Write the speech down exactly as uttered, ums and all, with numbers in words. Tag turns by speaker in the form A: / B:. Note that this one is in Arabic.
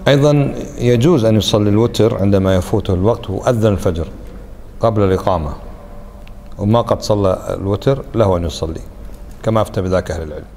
A: أيضا يجوز أن يصلي الوتر عندما يفوته الوقت وأذن الفجر قبل الإقامة، وما قد صلى الوتر له أن يصلي، كما أفتى بذاك أهل العلم.